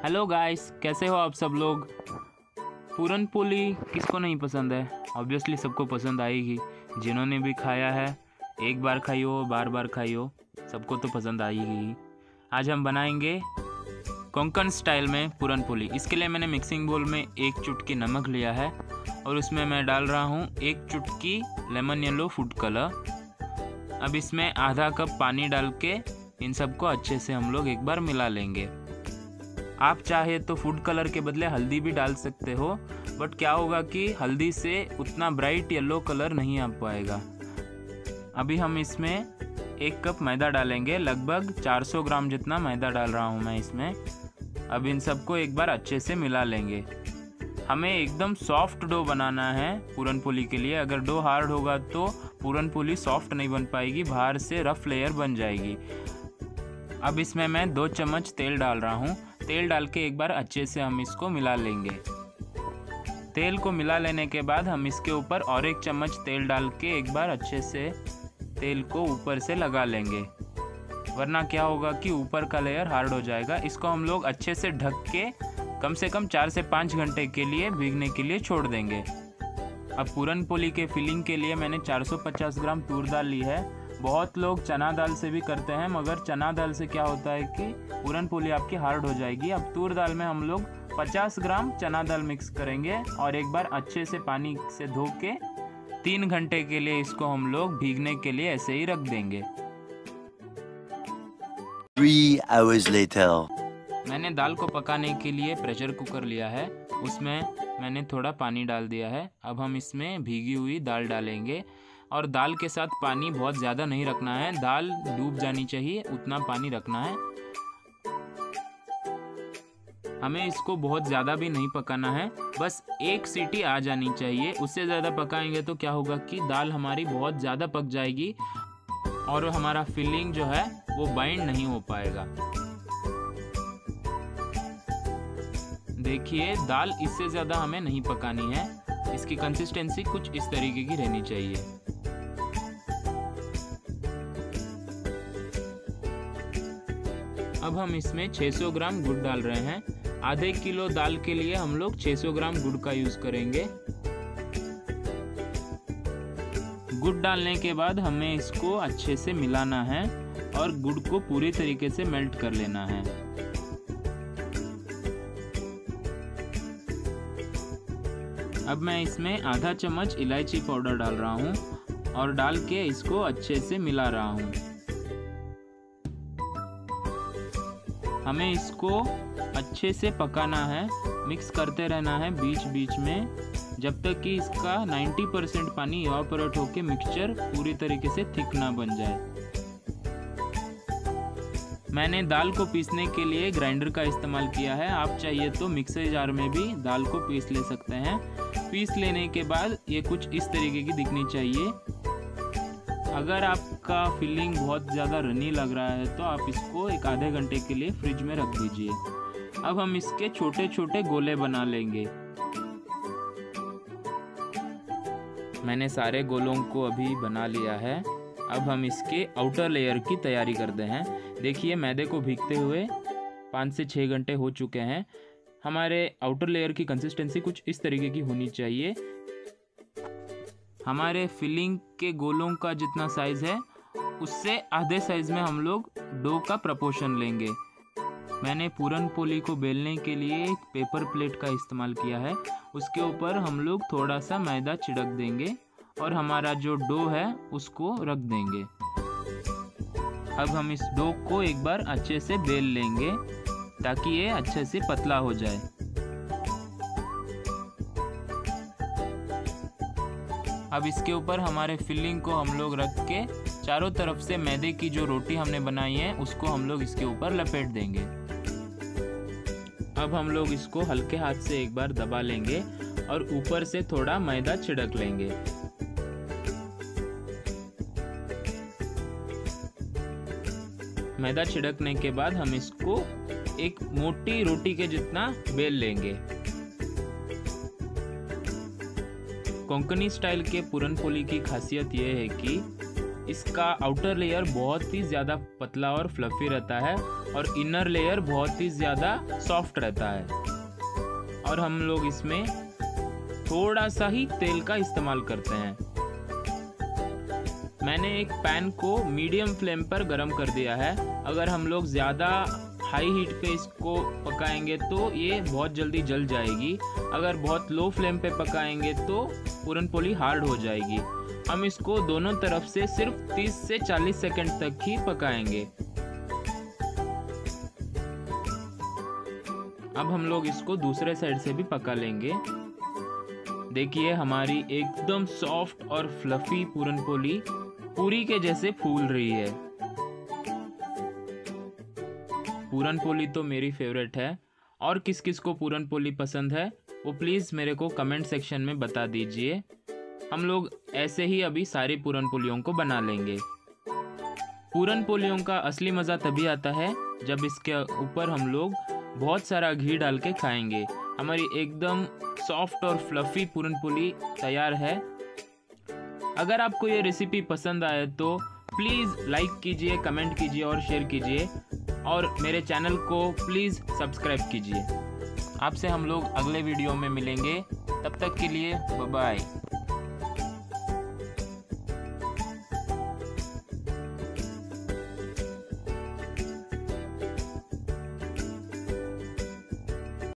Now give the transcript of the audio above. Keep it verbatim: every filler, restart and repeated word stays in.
Hello guys, कैसे हो आप सब लोग। पूरन पोली किसको नहीं पसंद है। ऑब्वियसली सबको पसंद आएगी। जिन्होंने भी खाया है, एक बार खाई हो, बार बार खाई हो, सबको तो पसंद आएगी। आज हम बनाएंगे कोंकण स्टाइल में पूरन पोली। इसके लिए मैंने मिक्सिंग बोल में एक चुटकी नमक लिया है और उसमें मैं डाल रहा हूँ एक चुटकी लेमन येलो फूड कलर। अब इसमें आधा कप पानी डाल के इन सबको अच्छे से हम लोग एक बार मिला लेंगे। आप चाहे तो फूड कलर के बदले हल्दी भी डाल सकते हो, बट क्या होगा कि हल्दी से उतना ब्राइट येलो कलर नहीं आ पाएगा। अभी हम इसमें एक कप मैदा डालेंगे, लगभग चार सौ ग्राम जितना मैदा डाल रहा हूँ मैं इसमें। अब इन सबको एक बार अच्छे से मिला लेंगे। हमें एकदम सॉफ्ट डो बनाना है पूरन पोली के लिए। अगर डो हार्ड होगा तो पूरन पोली सॉफ्ट नहीं बन पाएगी, बाहर से रफ लेयर बन जाएगी। अब इसमें मैं दो चम्मच तेल डाल रहा हूँ। तेल डाल के एक बार अच्छे से हम इसको मिला लेंगे। तेल को मिला लेने के बाद हम इसके ऊपर और एक चम्मच तेल डाल के एक बार अच्छे से तेल को ऊपर से लगा लेंगे, वरना क्या होगा कि ऊपर का लेयर हार्ड हो जाएगा। इसको हम लोग अच्छे से ढक के कम से कम चार से पाँच घंटे के लिए भीगने के लिए छोड़ देंगे। अब पूरन पोली के फिलिंग के लिए मैंने चार सौ पचास ग्राम तूर दाल ली है। बहुत लोग चना दाल से भी करते हैं, मगर चना दाल से क्या होता है कि पूरन पोली आपकी हार्ड हो जाएगी। अब तूर दाल में हम लोग पचास ग्राम चना दाल मिक्स करेंगे और एक बार अच्छे से पानी से धो के तीन घंटे के लिए इसको हम लोग भीगने के लिए ऐसे ही रख देंगे। Three hours later. मैंने दाल को पकाने के लिए प्रेशर कुकर लिया है, उसमें मैंने थोड़ा पानी डाल दिया है। अब हम इसमें भीगी हुई दाल डालेंगे और दाल के साथ पानी बहुत ज़्यादा नहीं रखना है, दाल डूब जानी चाहिए उतना पानी रखना है। हमें इसको बहुत ज़्यादा भी नहीं पकाना है, बस एक सीटी आ जानी चाहिए। उससे ज़्यादा पकाएंगे तो क्या होगा कि दाल हमारी बहुत ज़्यादा पक जाएगी और हमारा फिलिंग जो है वो बाइंड नहीं हो पाएगा। देखिए, दाल इससे ज़्यादा हमें नहीं पकानी है, इसकी कंसिस्टेंसी कुछ इस तरीके की रहनी चाहिए। अब हम इसमें छह सौ ग्राम गुड़ डाल रहे हैं। आधे किलो दाल के लिए हम लोग छह सौ ग्राम गुड़ का यूज़ करेंगे। गुड़ डालने के बाद हमें इसको अच्छे से मिलाना है और गुड़ को पूरी तरीके से मेल्ट कर लेना है। अब मैं इसमें आधा चम्मच इलायची पाउडर डाल रहा हूँ और डाल के इसको अच्छे से मिला रहा हूँ। हमें इसको अच्छे से पकाना है, मिक्स करते रहना है बीच बीच में, जब तक कि इसका नब्बे परसेंट पानी इवापोरेट होकर मिक्सचर पूरी तरीके से थिक ना बन जाए। मैंने दाल को पीसने के लिए ग्राइंडर का इस्तेमाल किया है। आप चाहिए तो मिक्सर जार में भी दाल को पीस ले सकते हैं। पीस लेने के बाद ये कुछ इस तरीके की दिखनी चाहिए। अगर आपका फिलिंग बहुत ज़्यादा रनी लग रहा है तो आप इसको एक आधे घंटे के लिए फ्रिज में रख दीजिए। अब हम इसके छोटे छोटे गोले बना लेंगे। मैंने सारे गोलों को अभी बना लिया है। अब हम इसके आउटर लेयर की तैयारी करते हैं। देखिए, मैदे को भीगते हुए पाँच से छः घंटे हो चुके हैं। हमारे आउटर लेयर की कंसिस्टेंसी कुछ इस तरीके की होनी चाहिए। हमारे फिलिंग के गोलों का जितना साइज़ है उससे आधे साइज़ में हम लोग डो का प्रपोर्शन लेंगे। मैंने पूरन पोली को बेलने के लिए एक पेपर प्लेट का इस्तेमाल किया है। उसके ऊपर हम लोग थोड़ा सा मैदा छिड़क देंगे और हमारा जो डो है उसको रख देंगे। अब हम इस डो को एक बार अच्छे से बेल लेंगे ताकि ये अच्छे से पतला हो जाए। अब इसके ऊपर हमारे फिलिंग को हम लोग रख के चारों तरफ से मैदे की जो रोटी हमने बनाई है उसको हम लोग इसके ऊपर लपेट देंगे। अब हम लोग इसको हल्के हाथ से एक बार दबा लेंगे और ऊपर से थोड़ा मैदा छिड़क लेंगे। मैदा छिड़कने के बाद हम इसको एक मोटी रोटी के जितना बेल लेंगे। कोंकणी स्टाइल के पूरन पोली की खासियत यह है कि इसका आउटर लेयर बहुत ही ज़्यादा पतला और फ्लफी रहता है और इनर लेयर बहुत ही ज़्यादा सॉफ्ट रहता है। और हम लोग इसमें थोड़ा सा ही तेल का इस्तेमाल करते हैं। मैंने एक पैन को मीडियम फ्लेम पर गरम कर दिया है। अगर हम लोग ज़्यादा हाई हीट पे इसको पकाएंगे तो ये बहुत जल्दी जल जाएगी। अगर बहुत लो फ्लेम पे पकाएंगे तो पूरन पोली हार्ड हो जाएगी। हम इसको दोनों तरफ से सिर्फ तीस से चालीस सेकंड तक ही पकाएंगे। अब हम लोग इसको दूसरे साइड से भी पका लेंगे। देखिए हमारी एकदम सॉफ्ट और फ्लफी पूरन पोली पूरी के जैसे फूल रही है। पूरन पोली तो मेरी फेवरेट है। और किस किस को पूरन पोली पसंद है वो प्लीज़ मेरे को कमेंट सेक्शन में बता दीजिए। हम लोग ऐसे ही अभी सारी पूरन पोलियों को बना लेंगे। पूरन पोलियों का असली मज़ा तभी आता है जब इसके ऊपर हम लोग बहुत सारा घी डाल के खाएंगे। हमारी एकदम सॉफ्ट और फ्लफी पूरन पोली तैयार है। अगर आपको ये रेसिपी पसंद आए तो प्लीज़ लाइक कीजिए, कमेंट कीजिए और शेयर कीजिए और मेरे चैनल को प्लीज़ सब्सक्राइब कीजिए। आपसे हम लोग अगले वीडियो में मिलेंगे। तब तक के लिए बाय बाय।